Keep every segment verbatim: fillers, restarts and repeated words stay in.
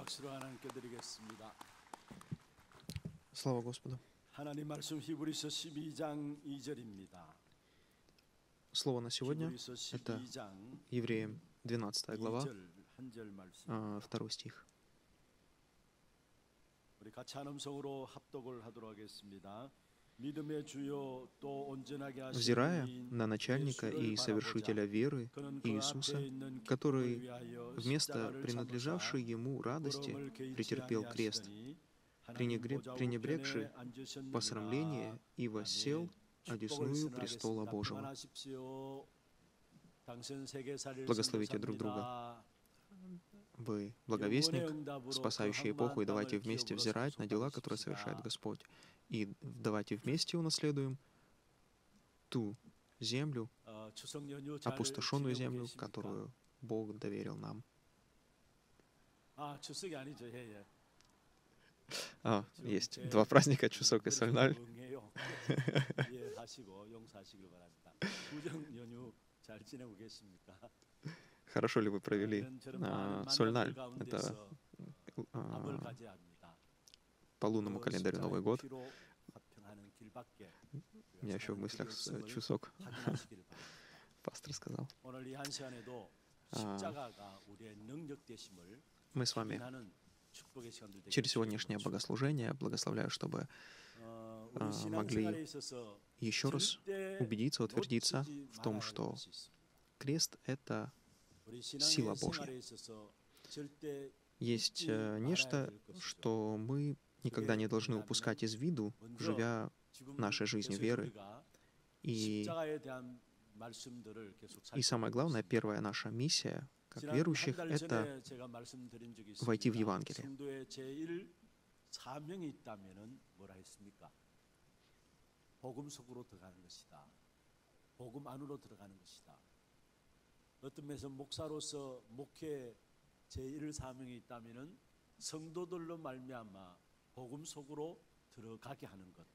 박수로 하나님께 드리겠습니다. Слава Господу. 하나님 말씀 히브리서 십이 장 이 절입니다. Слово на сегодня 히브리서 — это 십이 장 Евреям двенадцатая глава, 이 절 한 절 말씀. а, второй стих. 우리 같이 한 음성으로 합독을 하도록 하겠습니다. 믿음의 주요 또 온전하게 하시는 Взирая 이인 на начальника и 예수를 совершителя 바라보자. веры 그는 그 Иисуса, 앞에 있는 который 기쁨을 위하여 вместо 십자가를 принадлежавшей 참으사 ему радости 부끄러움을 개의치 претерпел крест, 아니하시더니 하나님 пренебре- 보좌 пренебрегший 우편에 앉으셨느니라. посрамление и воссел 아멘. одесную 축복을 престола 선언하겠습니다. Божьего. 평안하십시오. 당신 세계 살릴 Благословите друг друга. Вы благовестник, спасающий эпоху, и давайте вместе взирать на дела, которые совершает Господь. И давайте вместе унаследуем ту землю, опустошенную землю, которую Бог доверил нам. 아, 추석이 아니죠. 예, 예. А, есть два праздника, Чусок и Сольналь. 예, 하시고 용서하시길 바랍니다. 구정 연휴 잘 지내고 계십니까? Хорошо ли вы провели 이런저런 а, 많은 Сольналь? 만남들 Это 가운데서 밥을 а, 가져야 합니다. по лунному 그 календарю 십자가의 Новый год. 피로 화평하는 길밖에 У меня еще в мыслях с- 필요성을 Чусок. 확인하시기를 바랍니다. Пастор сказал. 오늘 이 한 시간에도 아. 십자가가 우리의 능력 되심을 Мы с вами 확인하는 축복의 시간들 되기를 через сегодняшнее 주님으로 богослужение благословляю, чтобы 어, а, 우리 могли 신앙생활에 있어서 еще раз 절대 убедиться, утвердиться 놓치지 в том, 말아야 할 что 것이 있습니다. крест — это 우리 сила Божья. 신앙생활에 있어서 절대 есть 잊지 э, 말아야 нечто, 될 것이죠. что мы никогда не должны упускать из виду, 먼저 живя 지금 нашей жизнью 계속 веры. 우리가 И, 십자가에 대한 말씀들을 계속 и самое главное, первая наша миссия, как верующих, 한 달 это 전에 제가 말씀드린 적이 войти в 있습니다. Евангелие. 성도의 제일 사명이 있다면은 뭐라 했습니까? 복음 속으로 들어가는 것이다. 복음 안으로 들어가는 것이다. 어떤 면에서 목사로서 목회 제일 사명이 있다면은 성도들로 말미암아 복음 속으로 들어가게 하는 것.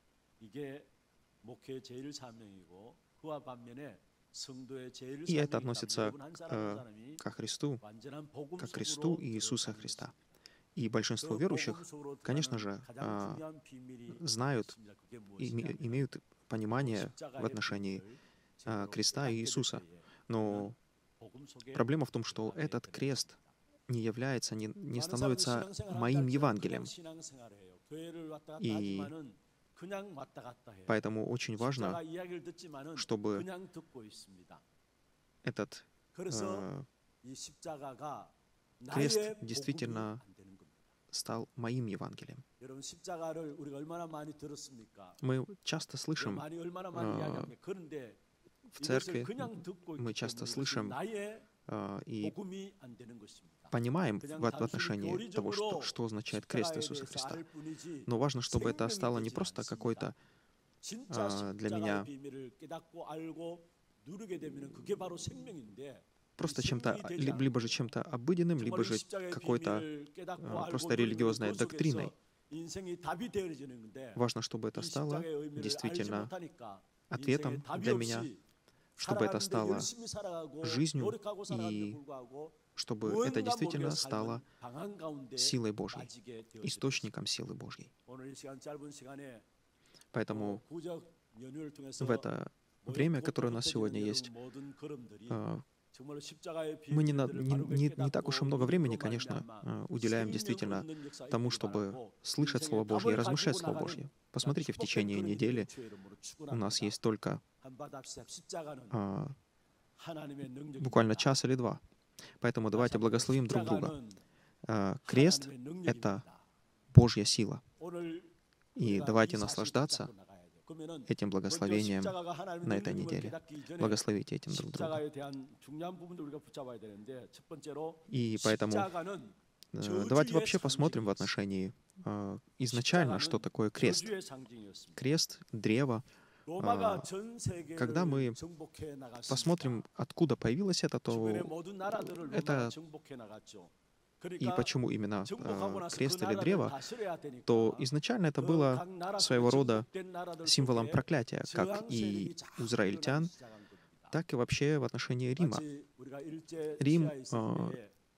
이게 목회의 제일 사명이고 그와 반면에 성도의 제일 И это 사명이 относится 있다면 여러분 한 사람 한 э, 사람이 ко Христу, 완전한 복음 как 속으로 Христу и Иисуса 들어가는 Христа. 것이다. И большинство 그 верующих, 복음 속으로 конечно 들어가는 же, 가장 а, 중요한 비밀이 знают, 있습니다. 그게 име- 무엇이냐면 имеют понимание в 십자가의 отношении 비밀을 а, 제대로 креста и 깨닫게 될 Иисуса. 때에 Но 복음 속에 проблема в том, что 들어가게 этот 되는 крест 것입니다. не является, не, не 많은 становится 사람은 신앙생활 한 моим 달 전에 Евангелием. 그냥 신앙생활을 해요. 교회를 왔다 갔다 И 하지만은 그냥 왔다 갔다 해요. Поэтому очень важно, 십자가 이야기를 듣지만은 чтобы 그냥 듣고 있습니다. этот 그래서 э, 이 십자가가 крест 나의 복음이 действительно 안 되는 겁니다. стал моим Евангелием. 여러분 십자가를 우리가 얼마나 많이 들었습니까? Мы часто слышим 많이 얼마나 많이 아, 이야기합니까? 그런데 в 이것을 церкви, 그냥 듣고 мы 있기 часто 때문에 слышим 이것은 나의 э, и 복음이 안 되는 것입니다. понимаем 그냥 в, в 단순히 отношении того, что, 교리적으로 что означает крест 십자가에 Иисуса 대해서 Христа. 알 뿐이지 Но важно, чтобы это 생명이 стало не 되지 просто 않습니다. какой-то 진짜 아, для 십자가의 меня 비밀을 깨닫고 알고 누리게 되면 그게 바로 생명인데 просто 이 чем-то, 생명이 되지 ли- 않고 либо же чем-то обыденным, либо 정말로 же 십자가의 какой-то 비밀을 깨닫고 아, 알고 просто 누리는 религиозной 그 속에서 доктриной. 인생이 답이 되어지는 건데 Важно, чтобы это 이 стало 십자가의 의미를 알지 действительно 못하니까 ответом 인생에 답이 для меня, 없이 чтобы это 살아가는데 стало 열심히 살아가고 жизнью 노력하고 살아가는데 и 불구하고 чтобы это 무언가 действительно 모르게 стало 삶은 방황 가운데 силой Божьей, 빠지게 되어지는 источником силы Божьей. 오늘 이 시간 짧은 시간에 Поэтому 구적 연휴를 통해서 в это время, которое у нас сегодня есть, 모든 걸음들이 э, 정말로 십자가의 мы не, на- 비밀들을 не, 바르게 не, не так уж и 깨닫고 много времени, 믿음으로 конечно, 말미암아 э, уделяем 생명 действительно 얻는 역사 тому, 있기를 чтобы 바라고 слышать 인생의 Слово Божье и 답을 размышлять 가지고 Слово 나가는 Божье. Посмотрите, в 축복된 течение 그런 недели 일들을 주의 이름으로 у нас 축원합니다. есть только 한번 합시다. 십자가는 а, 하나님의 능력입니다. буквально час или два. Поэтому давайте благословим друг друга. 십자가는 А, Крест 하나님의 — это 능력입니다. Божья сила. 오늘 И 우리가 давайте 이 사실을 наслаждаться 붙잡고 나가야 돼요. 그러면은 этим 먼저 благословением 십자가가 하나님의 на этой 능력임을 неделе. 깨닫기 전에 Благословите этим друг друга. 십자가에 대한 중요한 부분들 우리가 붙잡아야 되는데 첫 번째로 И поэтому 십자가는 э, давайте вообще посмотрим в отношении э, изначально, что такое крест. 저주의 상징이었습니다. Крест, древо. 로마가 아, 전 세계를 когда мы 정복해 나갔습니다. Посмотрим, откуда появилось это, 주변의 то 모든 나라들을 это 로마가 정복해 나갔죠. и 그러니까 почему именно 정복하고 э, 나서 그 крест или 나라를 древо, 다스려야 되니까 то изначально это 그 было 각 나라 своего 속에 рода 정복된 나라들 символом 속에 проклятия, как 저항 и 세력이 자꾸 у израильтян, 일어나기 시작한 겁니다. так и вообще в отношении Рима. 마치 우리가 일제 Рим, 시야에 있을 아, 때에 Он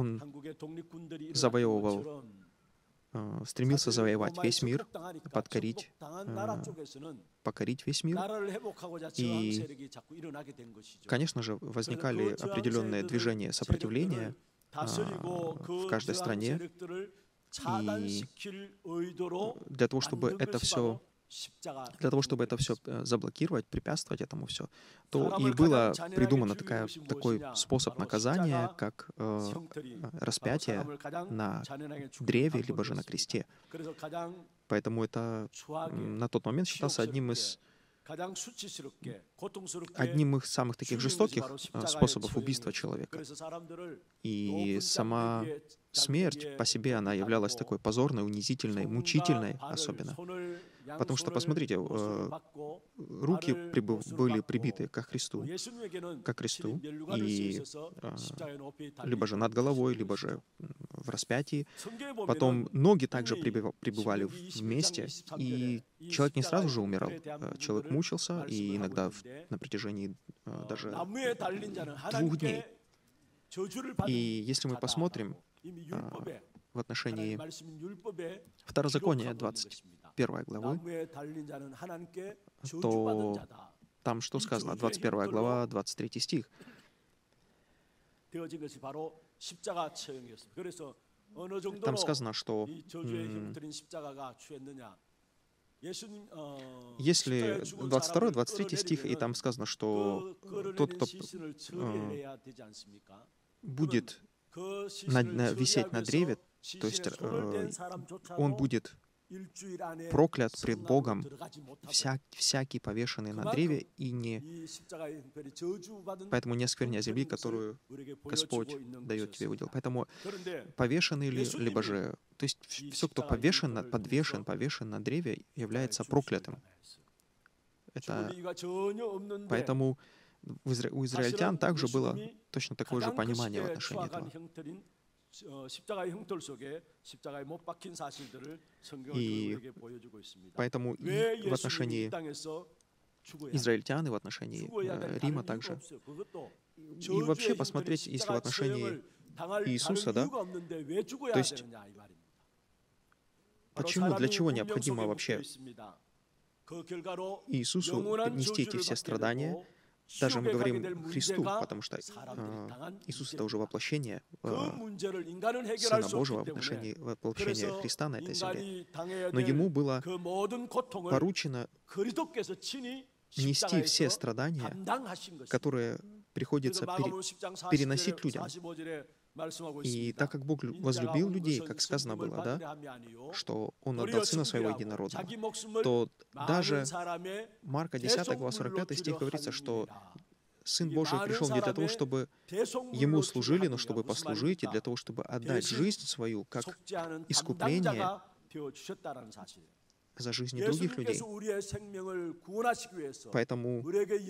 он завоевывал, стремился завоевать весь мир, подкорить, покорить весь мир. И, конечно же, возникали определенные движения сопротивления в каждой стране. И для того, чтобы это все Для того, чтобы это все заблокировать, препятствовать этому все, то и было придумано такая, такой способ наказания, как э, распятие на древе, либо же на кресте. Поэтому это на тот момент считался одним из одним из самых таких жестоких способов убийства человека. И сама смерть по себе, она являлась такой позорной, унизительной, мучительной особенно. Потому что, посмотрите, руки были прибиты ко Христу, ко кресту, и либо же над головой, либо же в распятии. Потом ноги также пребывали вместе, и человек не сразу же умирал. Человек мучился, и иногда на протяжении даже двух дней. И если мы посмотрим в отношении Второзакония, двадцать первой главы, то там что сказано? двадцать первая глава, двадцать третий стих. Там сказано, что если двадцать второй, двадцать третий стих, и там сказано, что тот, кто э, будет на, на, висеть на древе, то есть э, он будет проклят пред Богом, вся, всякий повешенный на древе, и не... Поэтому не оскверняй земли, которую Господь дает тебе удел. Поэтому повешенный ли, либо же... То есть все, кто повешен, подвешен, повешен на древе, является проклятым. Это... Поэтому у израильтян также было точно такое же понимание в отношении этого. И поэтому и в отношении израильтян, и в отношении э, Рима также. И вообще посмотреть, если в отношении Иисуса, да, то есть почему, для чего необходимо вообще Иисусу нести эти все страдания? Даже мы говорим Христу, потому что э, Иисус — это уже воплощение э, Сына Божьего в отношении воплощения Христа на этой земле. Но Ему было поручено нести все страдания, которые приходится пере, переносить людям. И так как Бог возлюбил людей, как сказано было, да, что Он отдал Сына Своего Единородного, то даже Марка десятая глава сорок пятый стих говорится, что Сын Божий пришел не для того, чтобы Ему служили, но чтобы послужить, и для того, чтобы отдать жизнь свою как искупление за жизни других людей. Поэтому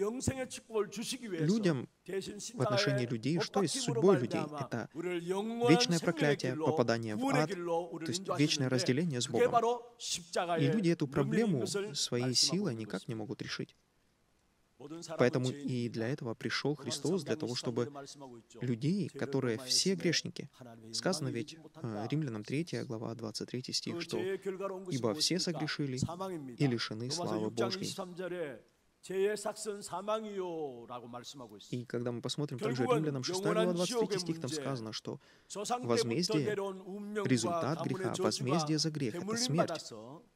людям, в отношении людей, что есть судьбой людей? Это вечное проклятие, попадание в ад, то есть вечное разделение с Богом. И люди эту проблему своей силой никак не могут решить. Поэтому и для этого пришел Христос, для того, чтобы людей, которые все грешники, сказано ведь Римлянам третья глава, двадцать третий стих, что «Ибо все согрешили и лишены славы Божьей». И когда мы посмотрим также Римлянам шестая глава, двадцать третий стих, там сказано, что возмездие, результат греха, возмездие за грех — это смерть.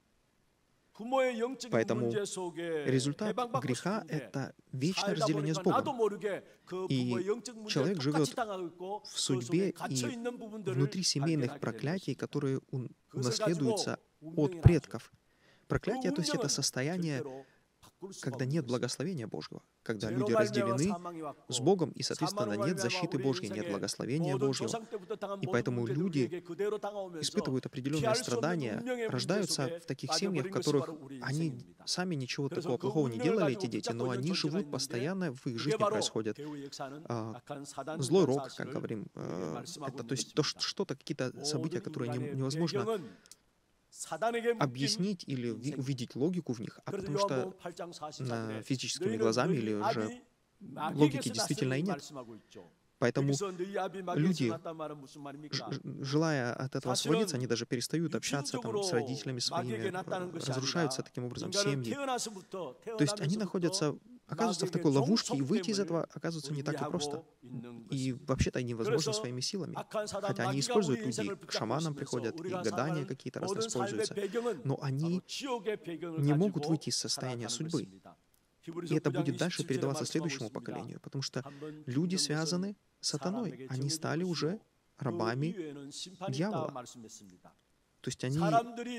Поэтому результат греха — это вечное разделение с Богом. И человек живет в судьбе и внутри семейных проклятий, которые унаследуются от предков. Проклятие, то есть это состояние, когда нет благословения Божьего, когда люди разделены с Богом, и, соответственно, нет защиты Божьей, нет благословения Божьего. И поэтому люди испытывают определенные страдания, рождаются в таких семьях, в которых они сами ничего такого плохого не делали, эти дети, но они живут постоянно, в их жизни происходит а, злой рок, как говорим. А, это, то есть то, что-то, какие-то события, которые не, невозможно объяснить или увидеть логику в них, а потому что на физическими глазами или же логики действительно и нет. Поэтому люди, желая от этого освободиться, они даже перестают общаться там, с родителями своими, разрушаются таким образом семьи. То есть они находятся, оказываются в такой ловушке, и выйти из этого оказывается не так и просто. И вообще-то невозможно своими силами. Хотя они используют людей, к шаманам приходят, и гадания какие-то раз используются, но они не могут выйти из состояния судьбы. И это будет дальше передаваться следующему поколению, потому что люди связаны с сатаной, они стали уже рабами дьявола. То есть они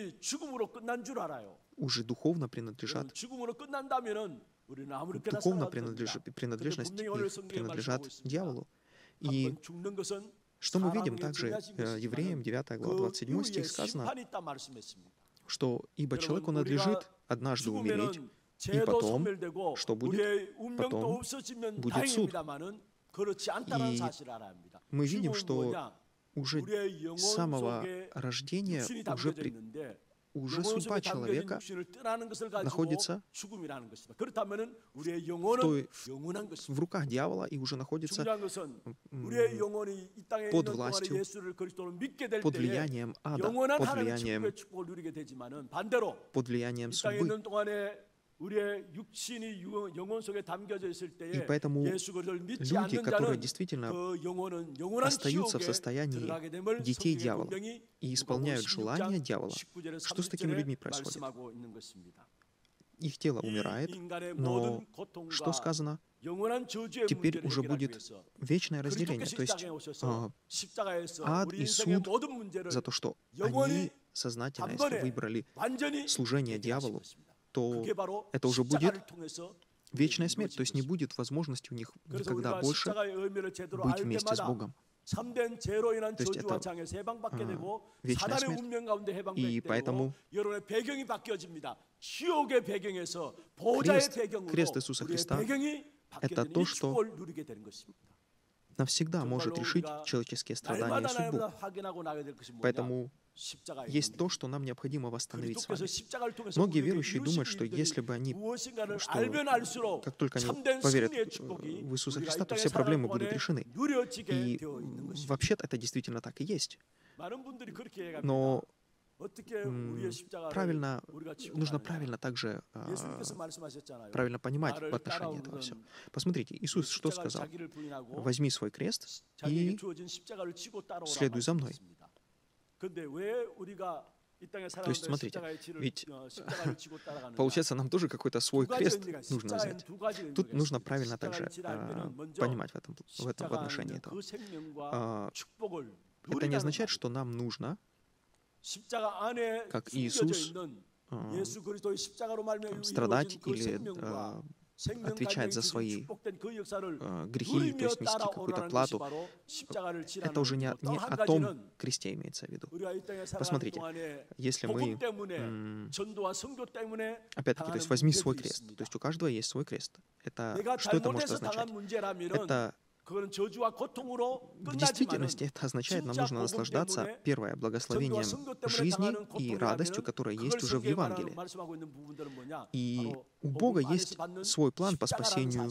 уже духовно принадлежат, духовно принадлежат, принадлежность их принадлежат дьяволу. И что мы видим также э, Евреям, девятая глава, двадцать седьмой стих сказано, что «Ибо человеку надлежит однажды умереть, и потом, что будет? Потом будет суд». И мы видим, что уже с самого рождения уже, при, уже судьба человека находится в, той, в руках дьявола и уже находится под властью, под влиянием ада, под влиянием, под влиянием судьбы. И поэтому люди, которые действительно остаются в состоянии детей дьявола и исполняют желания дьявола, что с такими людьми происходит? Их тело умирает, но что сказано? Теперь уже будет вечное разделение. То есть э, ад и суд за то, что они сознательно, если выбрали служение дьяволу, то это уже будет вечная смерть. То есть не будет возможности у них никогда больше быть вместе с Богом. То есть это а, вечная смерть. И поэтому крест, крест Иисуса Христа — это то, что навсегда может решить человеческие страдания и судьбу. Поэтому есть то, что нам необходимо восстановить с вами. Многие верующие думают, что если бы они, что как только они поверят в Иисуса Христа, то все проблемы будут решены. И вообще-то это действительно так и есть. Но правильно, нужно правильно также правильно понимать в отношении этого всего. Посмотрите, Иисус что сказал? «Возьми свой крест и следуй за мной». То есть, смотрите, ведь получается, нам тоже какой-то свой крест нужно взять. Тут нужно правильно также а, понимать в этом, в этом в отношении этого. А, это не означает, что нам нужно, как Иисус, а, там, страдать или а, отвечать за свои э, грехи, то есть нести какую-то плату. Это уже не, не о том кресте имеется в виду. Посмотрите, если мы, м- опять-таки, то есть возьми свой крест, то есть у каждого есть свой крест. Это, что это может означать? Это в действительности это означает, нам нужно наслаждаться, первое, благословением жизни и радостью, которая есть уже в Евангелии. И у Бога есть свой план по спасению,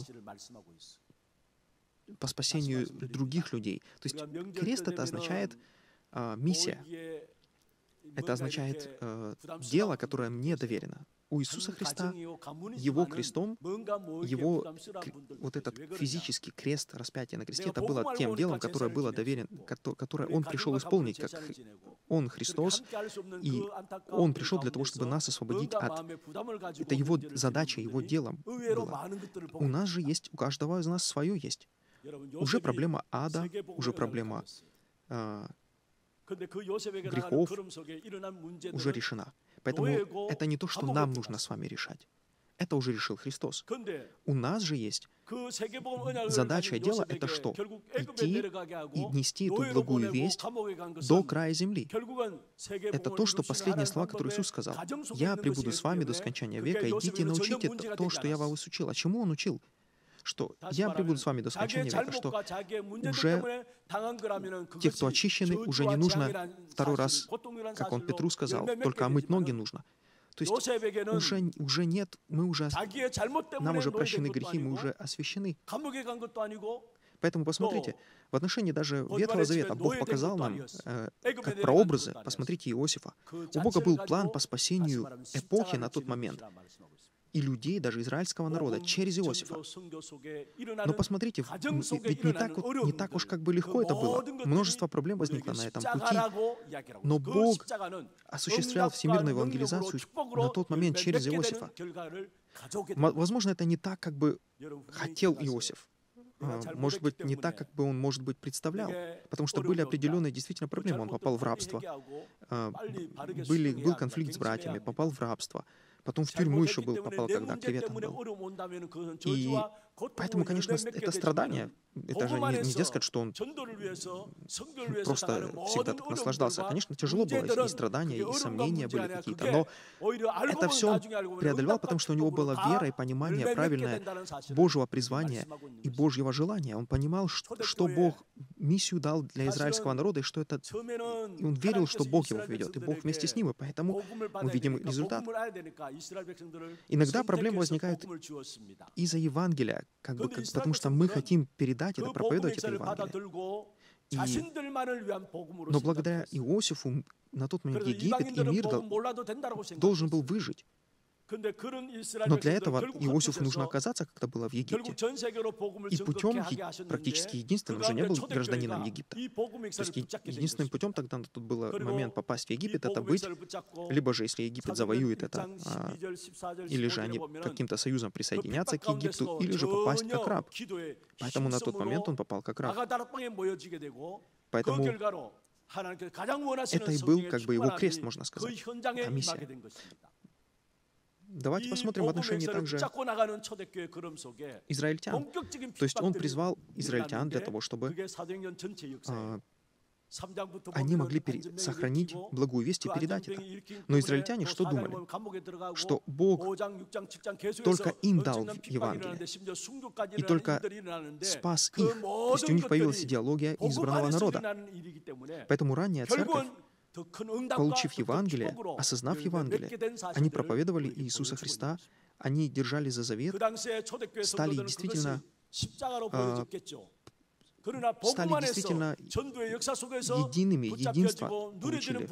по спасению других людей. То есть крест — это означает а, миссия. Это означает э, дело, которое мне доверено. У Иисуса Христа, Его крестом, Его вот этот физический крест, распятие на кресте, это было тем делом, которое было доверено, которое Он пришел исполнить, как Он Христос, и Он пришел для того, чтобы нас освободить от... Это Его задача, Его дело было. У нас же есть, у каждого из нас свое есть. Уже проблема ада, уже проблема э, грехов уже решена. Поэтому это не то, что нам нужно с вами решать. Это уже решил Христос. У нас же есть задача и дело — это что? Идти и нести эту благую весть до края земли. Это то, что последние слова, которые Иисус сказал. «Я пребуду с вами до скончания века, идите и научите то, что я вас учил». А чему Он учил? Что «я пребуду с вами до скончания века», что уже те, кто очищены, уже не нужно второй раз, как он Петру сказал, только омыть ноги нужно. То есть уже, уже нет, мы уже, нам уже прощены грехи, мы уже освящены. Поэтому посмотрите, в отношении даже Ветхого Завета Бог показал нам, э, как прообразы, посмотрите Иосифа. У Бога был план по спасению эпохи на тот момент и людей, даже израильского народа, через Иосифа. Но посмотрите, ведь не так, вот, не так уж как бы легко это было. Множество проблем возникло на этом пути. Но Бог осуществлял всемирную евангелизацию на тот момент через Иосифа. Возможно, это не так, как бы хотел Иосиф. Может быть, не так, как бы он, может быть, представлял. Потому что были определенные действительно проблемы. Он попал в рабство. Были, был конфликт с братьями, попал в рабство. Потом в тюрьму еще был, попал, когда клеветан был. И поэтому, конечно, это страдание. Это же не, нельзя сказать, что он просто всегда так наслаждался. Конечно, тяжело было, и страдания, и сомнения были какие-то. Но это все он преодолевал, потому что у него была вера и понимание правильное Божьего призвания и Божьего желания. Он понимал, что Бог миссию дал для израильского народа, и что это... И он верил, что Бог его ведет, и Бог вместе с ним, и поэтому мы видим результат. Иногда проблемы возникают из-за Евангелия, как бы, как, потому что мы хотим передать это, проповедовать это Евангелие. И, но благодаря Иосифу на тот момент Египет и мир должен был выжить. Но для этого Иосифу нужно оказаться, как это было в Египте. И путем, практически единственным, уже не был гражданином Египта. То есть единственным путем тогда тут был момент попасть в Египет, это быть, либо же, если Египет завоюет это, а, или же они каким-то союзом присоединятся к Египту, или же попасть как раб. Поэтому на тот момент он попал как раб. Поэтому это и был как бы его крест, можно сказать, та миссия. Давайте посмотрим в отношении также израильтян. То есть он призвал израильтян для того, чтобы а, они могли пере- сохранить благую весть и передать это. Но израильтяне что думали? Что Бог только им дал Евангелие, и только спас их. То есть у них появилась идеология избранного народа. Поэтому ранняя церковь, получив Евангелие, осознав Евангелие, они проповедовали Иисуса Христа, они держали за завет, стали действительно, э, стали действительно едиными, единство получили.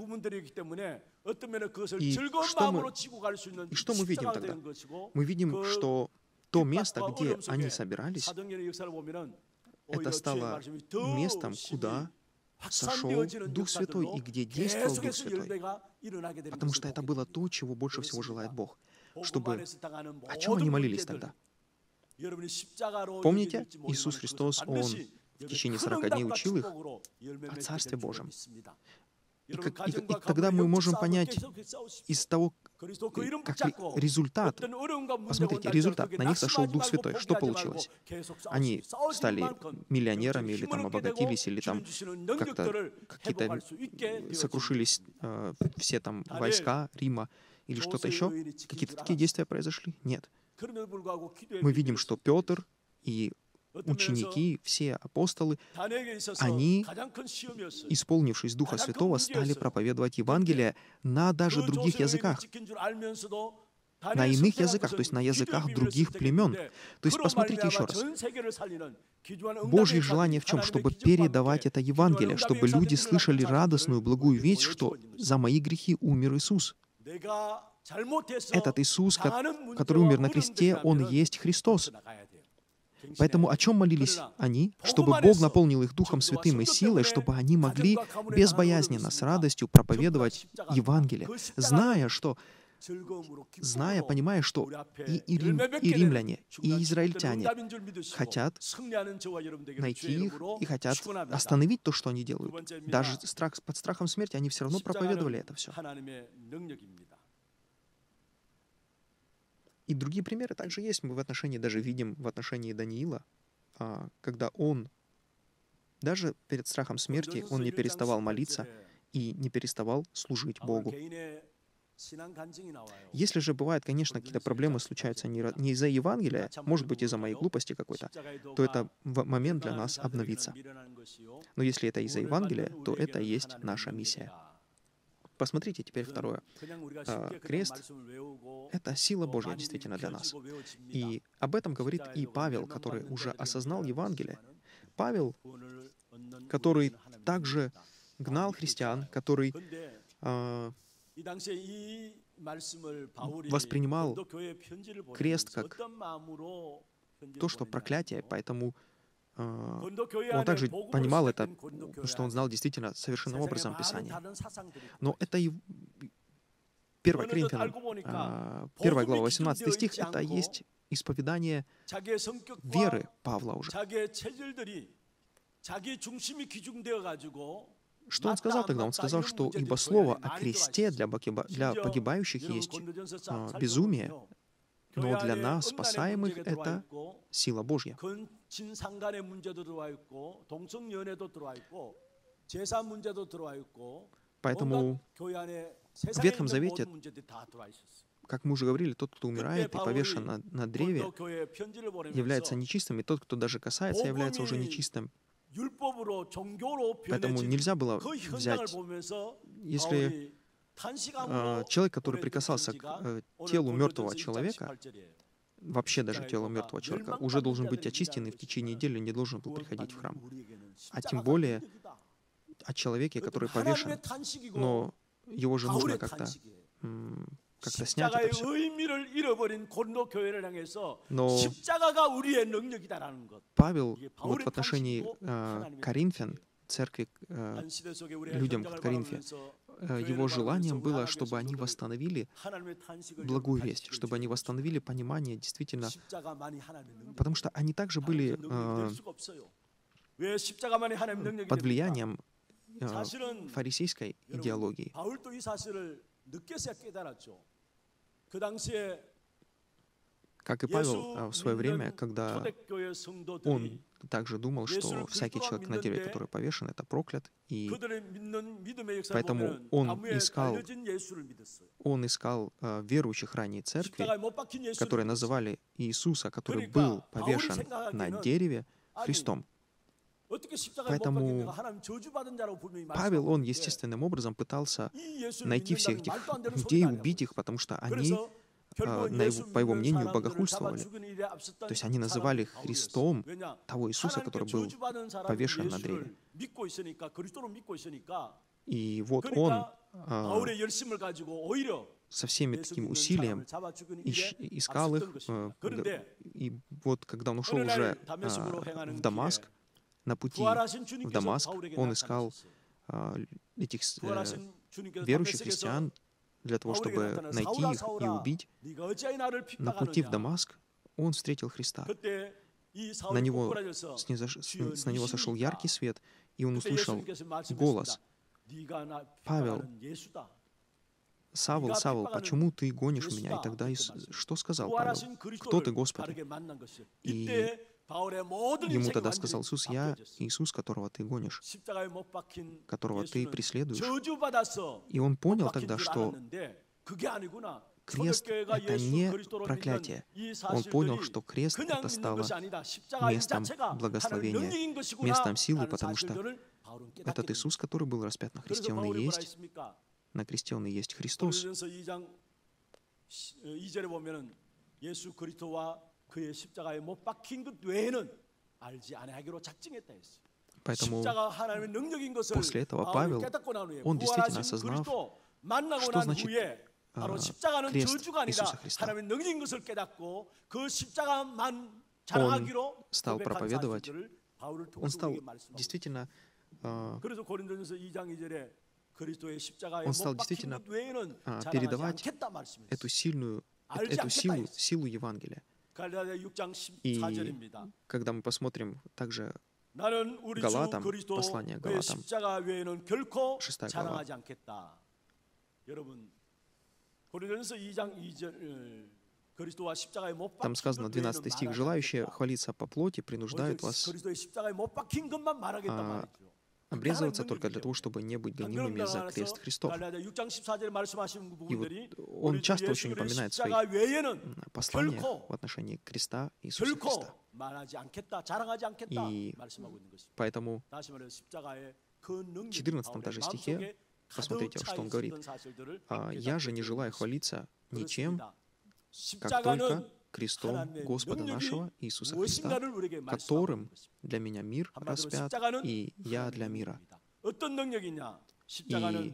И что мы, и что мы видим тогда? Мы видим, что то место, где они собирались, это стало местом, куда сошел Дух Святой и где действовал Дух Святой. Потому что это было то, чего больше всего желает Бог. Чтобы... О чем они молились тогда? Помните, Иисус Христос, Он в течение сорока дней учил их о Царстве Божьем. И, как, и, и тогда мы можем понять из того, как результат, посмотрите, результат, на них сошел Дух Святой. Что получилось? Они стали миллионерами, или там обогатились, или там как-то какие-то сокрушились э, все там войска Рима, или что-то еще. Какие-то такие действия произошли? Нет. Мы видим, что Петр и ученики, все апостолы, они, исполнившись Духа Святого, стали проповедовать Евангелие на даже других языках, на иных языках, то есть на языках других племен. То есть посмотрите еще раз. Божье желание в чем? Чтобы передавать это Евангелие, чтобы люди слышали радостную, благую весть, что за мои грехи умер Иисус. Этот Иисус, который умер на кресте, Он есть Христос. Поэтому о чем молились они? Чтобы Бог наполнил их Духом Святым и силой, чтобы они могли безбоязненно, с радостью проповедовать Евангелие, зная, что, зная, понимая, что и, и, рим, и римляне, и израильтяне хотят найти их и хотят остановить то, что они делают. Даже страх, под страхом смерти они все равно проповедовали это все. И другие примеры также есть. Мы в отношении даже видим в отношении Даниила, когда он даже перед страхом смерти, он не переставал молиться и не переставал служить Богу. Если же бывают, конечно, какие-то проблемы случаются не из-за Евангелия, может быть, из-за моей глупости какой-то, то это момент для нас обновиться. Но если это из-за Евангелия, то это и есть наша миссия. Посмотрите теперь второе. Крест — это сила Божья действительно для нас. И об этом говорит и Павел, который уже осознал Евангелие. Павел, который также гнал христиан, который э, воспринимал крест как то, что проклятие, поэтому э, он также понимал это, что он знал действительно совершенным образом Писание. Но это и первое Коринфянам, первая глава, восемнадцатый стих, это есть исповедание веры Павла уже. Что он сказал тогда? Он сказал, что «ибо слово о кресте для погибающих есть а, безумие, но для нас, спасаемых, это сила Божья». Поэтому в Ветхом Завете, как мы уже говорили, тот, кто умирает и повешен на, на древе, является нечистым, и тот, кто даже касается, является уже нечистым. Поэтому нельзя было взять, если э, человек, который прикасался к э, телу мертвого человека, вообще даже тело мертвого человека, уже должен быть очищен и в течение недели не должен был приходить в храм. А тем более о человеке, который повешен, но его же нужно как-то как-то снять это все. Но Павел вот в отношении э, Коринфян, церкви, э, людям в Коринфе, э, его желанием было, чтобы они восстановили благую весть, чтобы они восстановили понимание действительно, потому что они также были э, под влиянием э, фарисейской идеологии. Как и Павел в свое время, когда он также думал, что всякий человек на дереве, который повешен, это проклят, и поэтому он искал, он искал э, верующих ранней церкви, которые называли Иисуса, который был повешен на дереве, Христом. Поэтому Павел, он естественным образом пытался найти всех этих людей, убить их, потому что они, э, на его, по его мнению, богохульствовали. То есть они называли Христом того Иисуса, который был повешен на древе. И вот он э, со всеми таким усилием ищ, искал их, э, и вот когда он ушел уже э, в Дамаск, на пути в Дамаск, он искал а, этих э, верующих христиан для того, чтобы найти их и убить. На пути в Дамаск он встретил Христа. На него, снизош... с... на него сошел яркий свет, и он услышал голос: «Павел, Савл, Савл, почему ты гонишь меня?» И тогда Ис... что сказал Павел? «Кто ты, Господи?» И ему тогда сказал Иисус: «Я Иисус, которого ты гонишь, которого ты преследуешь». И он понял тогда, что крест — это не проклятие. Он понял, что крест — это стало местом благословения, местом силы, потому что этот Иисус, который был распят на кресте, Он и есть, на кресте Он и есть Христос. Поэтому после этого Павел, он действительно осознав, что значит а, крест Иисуса Христа, он стал проповедовать, он стал действительно, а, он стал действительно а, передавать эту сильную, эту силу, силу Евангелия. И когда мы посмотрим также Галатам, послание Галатам, шестая глава, там сказано, двенадцатый стих: «Желающие хвалиться по плоти принуждают вас а, обрезываться только для того, чтобы не быть гонимыми за крест Христов». И вот он часто очень упоминает в своих посланиях в отношении креста Иисуса Христа. И поэтому в четырнадцатом даже стихе, посмотрите, что он говорит: «Я же не желаю хвалиться ничем, как только крестом Господа нашего Иисуса Христа, которым для меня мир распят, и я для мира. И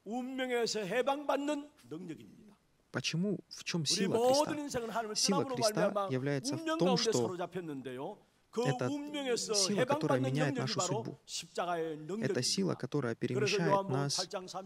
почему, в чем сила креста? Сила креста является в том, что это сила, которая меняет нашу судьбу. Это сила, которая перемещает нас,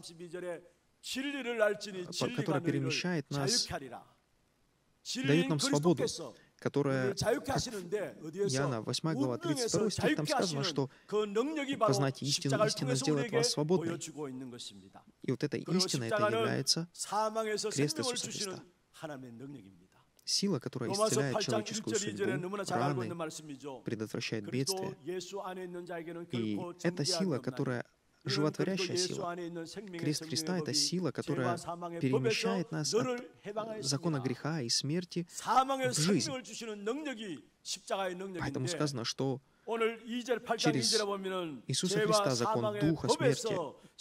которая перемещает нас, дает нам свободу, которая, как Иоанна восьмая глава тридцать второй стих, там сказано, что познать истину, истина сделает вас свободной. И вот эта истина, это является крест Иисуса Христа. Сила, которая исцеляет человеческую судьбу, раны, предотвращает бедствия. И это сила, которая животворящая сила. Крест Христа — это сила, которая перемещает нас от закона греха и смерти в жизнь. Поэтому сказано, что через Иисуса Христа закон Духа смерти,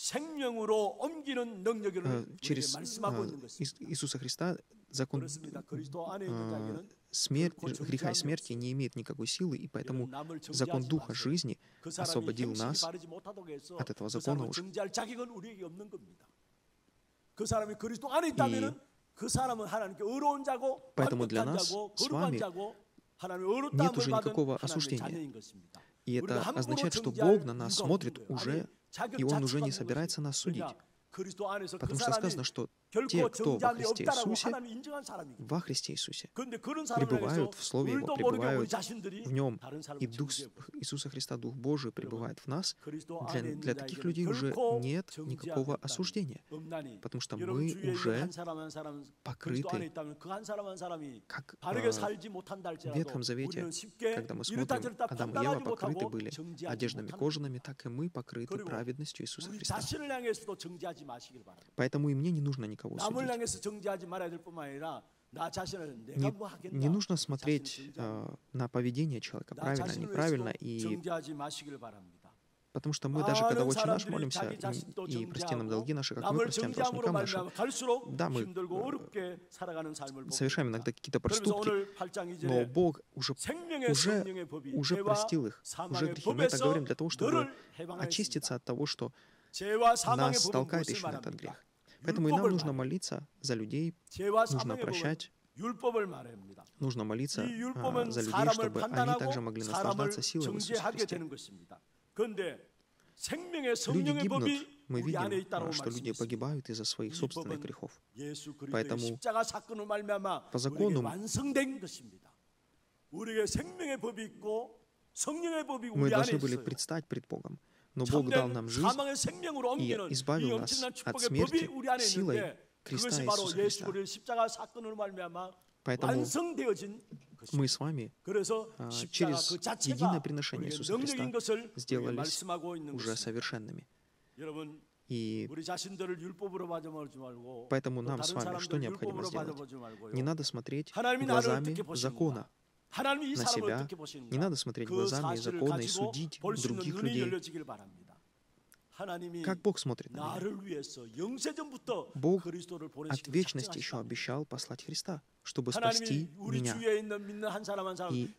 через Иисуса Христа закон э, смерть, греха и смерти не имеет никакой силы, и поэтому закон Духа жизни освободил нас от этого закона уже. И поэтому для нас с вами нет уже никакого осуждения. И это означает, что Бог на нас смотрит уже, и Он уже не собирается нас судить. Потому что сказано, что те, кто во Христе Иисусе, во Христе Иисусе, пребывают в Слове Его, пребывают в Нем, и Дух Иисуса Христа, Дух Божий, пребывает в нас, для, для таких людей уже нет никакого осуждения, потому что мы уже покрыты, как в Ветхом Завете, когда мы смотрим, Адам и Ева покрыты были одеждами кожаными, так и мы покрыты праведностью Иисуса Христа. Поэтому и мне не нужно никого судить. Не, не нужно смотреть э, на поведение человека, правильно, неправильно, и потому что мы даже, когда «Отче наш» молимся, и, и прости нам долги наши, как мы прощаем должникам нашим, да, мы э, совершаем иногда какие-то проступки, но Бог уже, уже, уже простил их, уже грехи. Мы это говорим для того, чтобы очиститься от того, что нас толкает еще на этот грех. Поэтому и нам нужно молиться за людей, нужно прощать, нужно молиться а, за людей, чтобы они также могли наслаждаться силой в Иисусе Христе. Люди гибнут, мы видим, что люди погибают из-за своих собственных грехов. Поэтому по закону мы должны были предстать пред Богом. Но Бог дал нам жизнь и избавил нас от смерти силой креста Иисуса Христа. Поэтому мы с вами а, через единое приношение Иисуса Христа сделались уже совершенными. И поэтому нам с вами что необходимо сделать? Не надо смотреть глазами закона на себя, не надо смотреть глазами закона и судить других людей. Как Бог смотрит на меня? Бог от вечности еще обещал послать Христа, чтобы спасти меня. И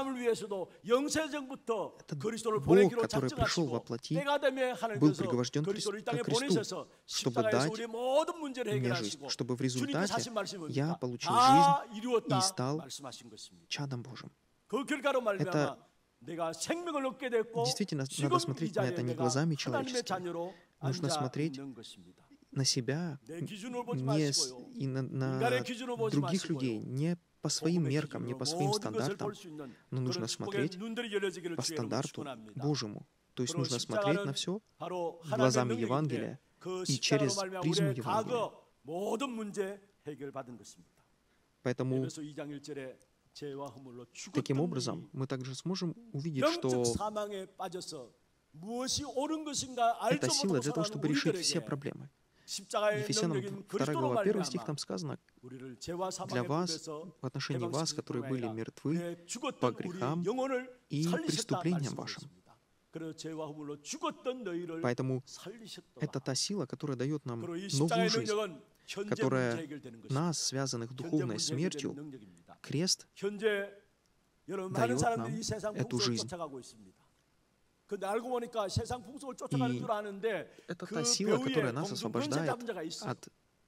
этот Бог, который пришел во плоти, был пригвожден к кресту, чтобы дать мне жизнь, чтобы в результате я получил жизнь и стал чадом Божьим. Это действительно надо смотреть на это не глазами человеческими. Нужно смотреть на себя не с, и на, на других людей не по своим меркам, не по своим стандартам, но нужно смотреть по стандарту Божьему. То есть нужно смотреть на все глазами Евангелия и через призму Евангелия. Поэтому таким образом, мы также сможем увидеть, что это сила для того, чтобы решить все проблемы. Ефесянам вторая глава, первый стих, там сказано: «Для вас, в отношении вас, которые были мертвы по грехам и преступлениям вашим». Поэтому это та сила, которая дает нам новую жизнь, которая нас, связанных духовной смертью, крест 현재 여러분 많은 дает 사람들이 нам 이 세상 эту 풍속을 жизнь. 쫓아가고 있습니다. 근데 알고 보니까 세상 풍속을 쫓아가는 И 줄 아는데 это 그 та сила, 배후에 которая нас 공중권세 освобождает 잡은 자가 있어요. от,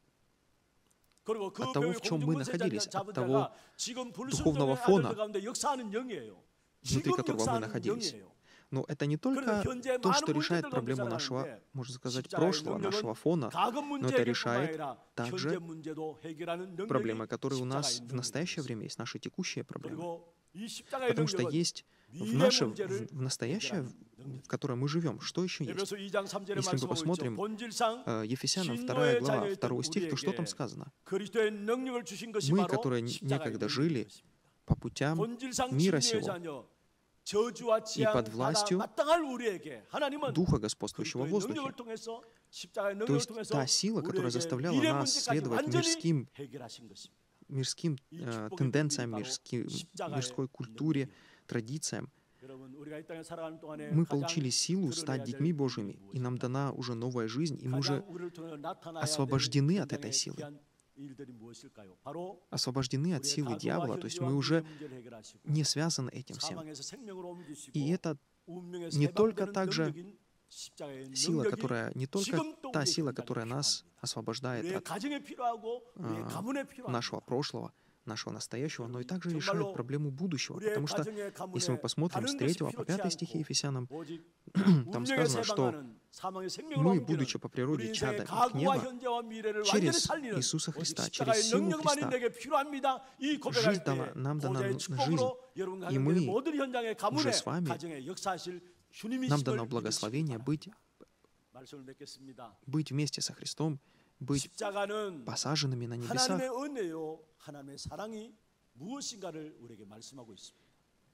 그리고 그 от того, 배후에 в чем мы 공중권세 находились, 잡은 от того 자가 지금 духовного 불순종의 фона, 아들들 가운데 역사하는 영이에요. внутри 지금 которого мы 역사하는 находились. 영이에요. Но это не 그래서 только 현재 то, 많은 что решает 문제들 가운데 проблему нашего, 살아가는데 можно сказать, 십자가의 прошлого, 능력은 нашего фона, 과거 но 문제 это 해결뿐만 решает 아니라 현재 также 문제도 해결하는 능력이 проблемы, которые у 십자가의 нас в 능력이 настоящее 있습니다. время есть, наши текущие проблемы. 그리고 이 십자가의 Потому что 능력은 есть в, 미래 наше, 문제를 в, в настоящее, 해결하는 능력. в которое мы живем, что еще есть? 에베소 이 장 삼 절에 Если мы 말씀하고 있죠. посмотрим 본질상 э, Ефесянам 신노의 вторая глава, 자녀였던 второй стих, то что там 우리에게 сказано? 그리스도의 능력을 주신 것이 Мы, 바로 которые 십자가의 некогда 능력인 жили 것입니다. по путям 본질상 мира 진리의 сего, 자녀 저주와 и под 지향받아 властью 마땅할 우리에게 하나님은 Духа господствующего в 그리스도의 воздухе. 능력을 통해서 십자가의 То 능력을 есть 통해서 та сила, которая 우리에게 заставляла 미래 нас 문제까지 следовать 완전히 мирским, 해결하신 것입니다. мирским 이 э, 축복의 тенденциям, 비밀이 바로 мирски, 십자가의 мирской культуре, 능력입니다. традициям, 여러분, 우리가 이 땅에 살아가는 동안에 мы 가장 получили силу стать 드러내야 될 детьми 일이 Божьими, и нам 무엇인가? дана уже новая жизнь, и мы уже 가장 우리를 통해 나타나야 될 освобождены от 현장의 этой силы, 귀한 일들이 무엇일까요? 바로 освобождены от 우리의 силы 과거와 дьявола, то есть 현재와 мы уже 미래 문제를 해결하시고 не связаны этим всем. 사망에서 생명으로 옮기시고 И это 운명의 не только 해방되는 также 능력인 십자가의 сила, 능력이 которая не только 지금 또 та 우리의 сила, 현장에 которая нас 필요합니다. освобождает 우리의 от 가정에 필요하고 우리의 а, 가문에 필요합니다. нашего прошлого, нашего настоящего, но и также 정말로 решает проблему будущего. 우리의 Потому что, 가정의 가문에 если мы посмотрим с 다른 것이 третьего по 필요치 пятый стихи 않고 Ефесянам, 오직 там 운명의 сказано, что 세방하는 사망의 생명으로 мы, 옮기는 будучи по 우리 природе 인생의 чадами 과거와 гнева, 현재와 미래를 완전히 через 살리는 Иисуса 오직 Христа, 십자가의 через силу 능력만이 Христа, 내게 필요합니다. 이 жизнь 고백할 때 дана, нам дана 보좌의 жизнь, 축복으로 여러분 и 가정들의 мы 모든 현장의 가문에 уже с вами, 가정에 역사하실 주님이 нам дано благословение быть, 말씀을 맺겠습니다. быть вместе со Христом, быть 십자가는 посаженными на небесах. 하나님의 은혜요, 하나님의 사랑이 무엇인가를 우리에게 말씀하고 있습니다.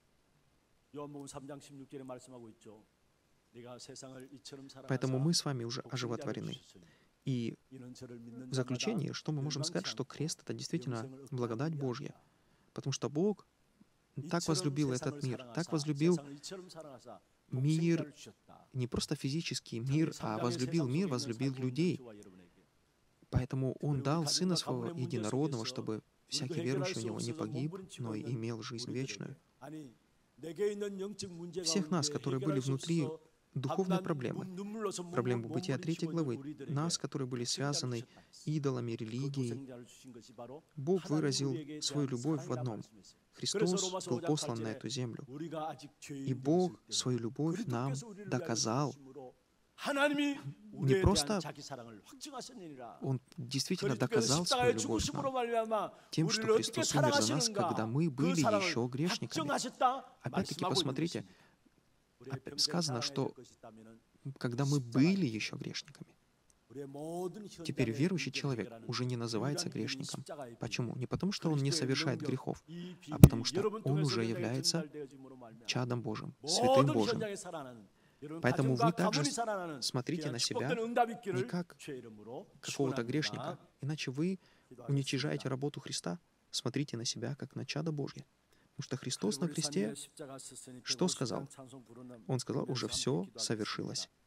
요한복음 삼 장 십육 절에 말씀하고 있죠. 내가 세상을 이처럼 Поэтому 사랑하사 мы с вами уже 독생자를 оживотворены. 주셨으니 И 이는 저를 믿는 в заключение, что мы можем сказать, что крест — это действительно благодать Божья. Потому что Бог так возлюбил этот мир, так возлюбил мир, не просто физический мир, а возлюбил мир, возлюбил людей. Поэтому Он дал Сына Своего Единородного, чтобы всякий верующий в Него не погиб, но и имел жизнь вечную. Всех нас, которые были внутри духовной проблемы, проблемы Бытия третьей главы, нас, которые были связаны идолами, религией, Бог выразил свою любовь в одном. Христос был послан на эту землю. И Бог свою любовь нам доказал. Не просто Он действительно доказал свою любовь нам тем, что Христос умер за нас, когда мы были еще грешниками. Опять-таки, посмотрите, сказано, что когда мы были еще грешниками, теперь верующий человек уже не называется грешником. Почему? Не потому, что он не совершает грехов, а потому что он уже является чадом Божьим, святым Божьим. Поэтому вы также смотрите на себя не как какого-то грешника, иначе вы уничижаете работу Христа. Смотрите на себя как на чадо Божье. Потому что Христос на кресте что сказал? Он сказал, уже все совершилось.